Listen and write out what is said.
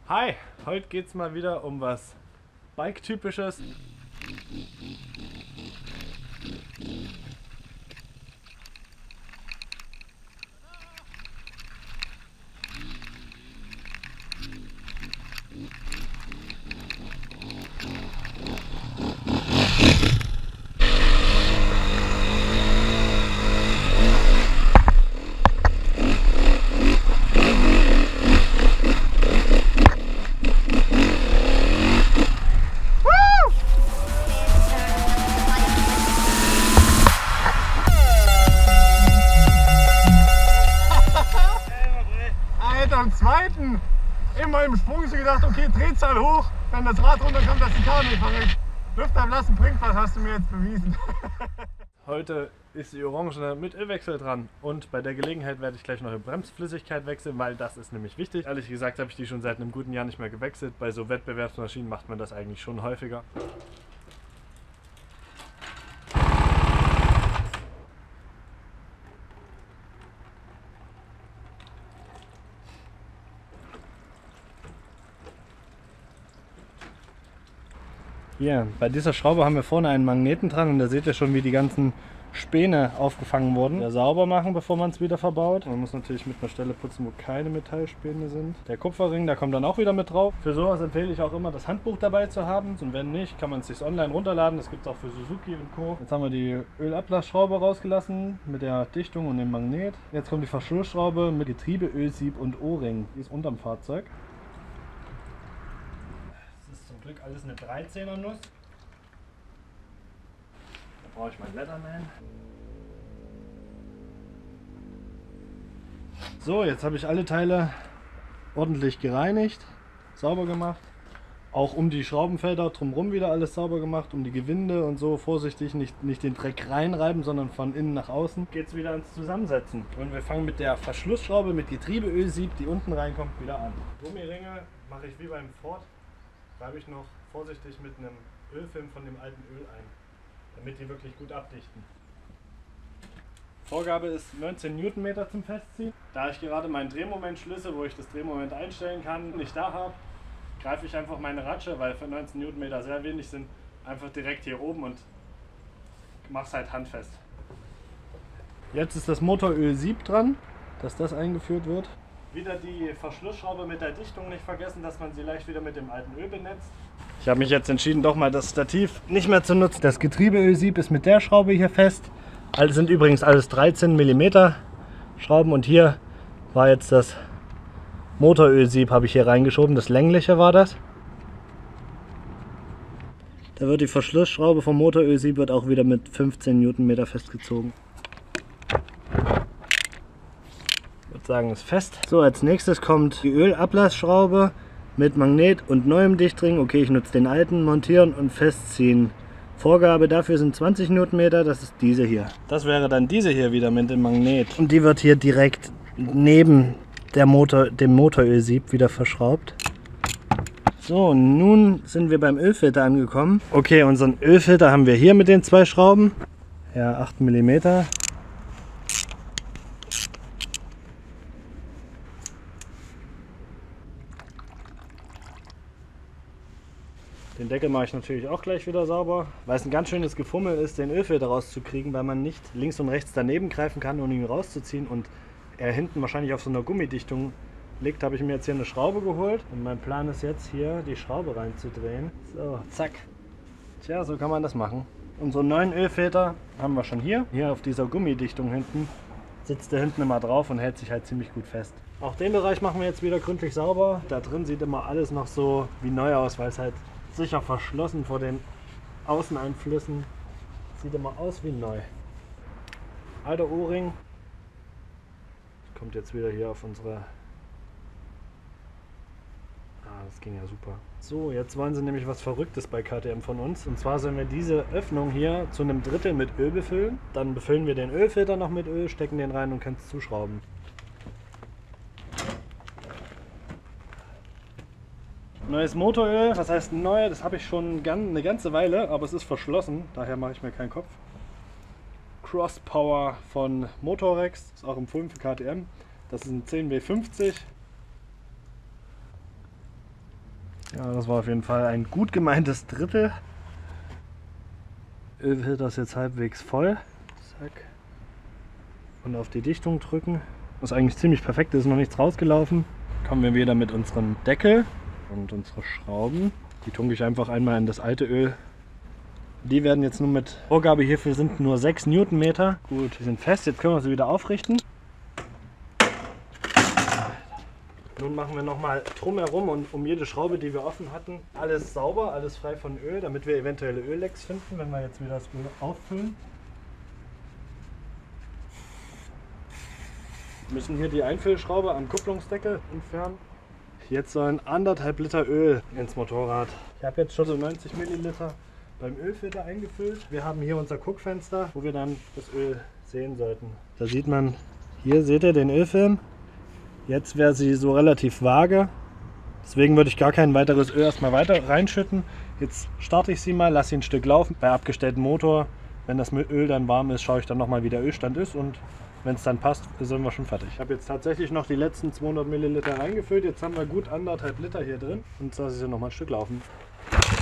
Hi, heute geht es mal wieder um was Bike-typisches. Alter, am zweiten immer im Sprung so gedacht, okay, Drehzahl hoch, wenn das Rad runterkommt, dass die Karre nicht verrückt. Luft am Lassen bringt was, hast du mir jetzt bewiesen. Heute ist die Orange mit Ölwechsel dran und bei der Gelegenheit werde ich gleich noch die Bremsflüssigkeit wechseln, weil das ist nämlich wichtig. Ehrlich gesagt habe ich die schon seit einem guten Jahr nicht mehr gewechselt. Bei so Wettbewerbsmaschinen macht man das eigentlich schon häufiger. Hier, bei dieser Schraube haben wir vorne einen Magneten dran und da seht ihr schon, wie die ganzen Späne aufgefangen wurden. Ja, sauber machen, bevor man es wieder verbaut. Man muss natürlich mit einer Stelle putzen, wo keine Metallspäne sind. Der Kupferring, da kommt dann auch wieder mit drauf. Für sowas empfehle ich auch immer, das Handbuch dabei zu haben. Und wenn nicht, kann man es sich online runterladen. Das gibt es auch für Suzuki und Co. Jetzt haben wir die Ölablassschraube rausgelassen mit der Dichtung und dem Magnet. Jetzt kommt die Verschlussschraube mit Getriebe, Ölsieb und O-Ring. Die ist unterm Fahrzeug. Das ist zum Glück alles eine 13er Nuss. Da brauche ich meinen Leatherman. So, jetzt habe ich alle Teile ordentlich gereinigt, sauber gemacht. Auch um die Schraubenfelder drumherum wieder alles sauber gemacht, um die Gewinde und so vorsichtig nicht den Dreck reinreiben, sondern von innen nach außen. Geht es wieder ans Zusammensetzen. Und wir fangen mit der Verschlussschraube mit Getriebeölsieb, die unten reinkommt, wieder an. Gummiringe mache ich wie beim Ford, reibe ich noch vorsichtig mit einem Ölfilm von dem alten Öl ein, damit die wirklich gut abdichten. Vorgabe ist 19 Newtonmeter zum Festziehen. Da ich gerade meinen Drehmomentschlüssel, wo ich das Drehmoment einstellen kann, nicht da habe, greife ich einfach meine Ratsche, weil für 19 Newtonmeter sehr wenig sind, einfach direkt hier oben und mache es halt handfest. Jetzt ist das Motorölsieb dran, dass das eingeführt wird. Wieder die Verschlussschraube mit der Dichtung nicht vergessen, dass man sie leicht wieder mit dem alten Öl benetzt. Ich habe mich jetzt entschieden, doch mal das Stativ nicht mehr zu nutzen. Das Getriebeölsieb ist mit der Schraube hier fest. Alles sind übrigens alles 13 mm Schrauben und hier war jetzt das Motorölsieb, habe ich hier reingeschoben, das längliche war das. Da wird die Verschlussschraube vom Motorölsieb wird auch wieder mit 15 Newtonmeter festgezogen. Ich würde sagen, ist fest. So, als nächstes kommt die Ölablassschraube mit Magnet und neuem Dichtring. Okay, ich nutze den alten, montieren und festziehen. Vorgabe dafür sind 20 Newtonmeter, das ist diese hier. Das wäre dann diese hier wieder mit dem Magnet. Und die wird hier direkt neben dem Motorölsieb wieder verschraubt. So, nun sind wir beim Ölfilter angekommen. Okay, unseren Ölfilter haben wir hier mit den zwei Schrauben. Ja, 8 mm. Den Deckel mache ich natürlich auch gleich wieder sauber, weil es ein ganz schönes Gefummel ist, den Ölfilter rauszukriegen, weil man nicht links und rechts daneben greifen kann, um ihn rauszuziehen und er hinten wahrscheinlich auf so einer Gummidichtung liegt. Habe ich mir jetzt hier eine Schraube geholt und mein Plan ist jetzt hier die Schraube reinzudrehen. So, zack. Tja, so kann man das machen. Unseren neuen Ölfilter haben wir schon hier. Hier auf dieser Gummidichtung hinten sitzt der hinten immer drauf und hält sich halt ziemlich gut fest. Auch den Bereich machen wir jetzt wieder gründlich sauber. Da drin sieht immer alles noch so wie neu aus, weil es halt sicher verschlossen vor den Außeneinflüssen. Sieht immer aus wie neu. Alter O-Ring. Kommt jetzt wieder hier auf unsere... das ging ja super. So, jetzt wollen sie nämlich was Verrücktes bei KTM von uns. Und zwar sollen wir diese Öffnung hier zu einem Drittel mit Öl befüllen. Dann befüllen wir den Ölfilter noch mit Öl, stecken den rein und können es zuschrauben. Neues Motoröl, was heißt neu? Das habe ich schon eine ganze Weile, aber es ist verschlossen, daher mache ich mir keinen Kopf. Cross Power von Motorex, ist auch empfohlen für KTM. Das ist ein 10W50. Ja, das war auf jeden Fall ein gut gemeintes Drittel. Ölfilter ist jetzt halbwegs voll. Zack. Und auf die Dichtung drücken. Das ist eigentlich ziemlich perfekt, ist noch nichts rausgelaufen. Kommen wir wieder mit unserem Deckel und unsere Schrauben. Die tunke ich einfach einmal in das alte Öl. Die werden jetzt nur mit Vorgabe hierfür sind nur 6 Newtonmeter. Gut, die sind fest, jetzt können wir sie wieder aufrichten. Nun machen wir nochmal drumherum und um jede Schraube, die wir offen hatten, alles sauber, alles frei von Öl, damit wir eventuelle Öllecks finden, wenn wir jetzt wieder das Öl auffüllen. Wir müssen hier die Einfüllschraube am Kupplungsdeckel entfernen. Jetzt sollen 1,5 Liter Öl ins Motorrad. Ich habe jetzt schon so 90 Milliliter beim Ölfilter eingefüllt. Wir haben hier unser Guckfenster, wo wir dann das Öl sehen sollten. Da sieht man, hier seht ihr den Ölfilm. Jetzt wäre sie so relativ vage. Deswegen würde ich gar kein weiteres Öl erstmal weiter reinschütten. Jetzt starte ich sie mal, lasse sie ein Stück laufen. Bei abgestelltem Motor, wenn das Öl dann warm ist, schaue ich dann nochmal, wie der Ölstand ist. Und wenn es dann passt, sind wir schon fertig. Ich habe jetzt tatsächlich noch die letzten 200 Milliliter reingefüllt. Jetzt haben wir gut 1,5 Liter hier drin. Und jetzt lasse ich sie nochmal ein Stück laufen.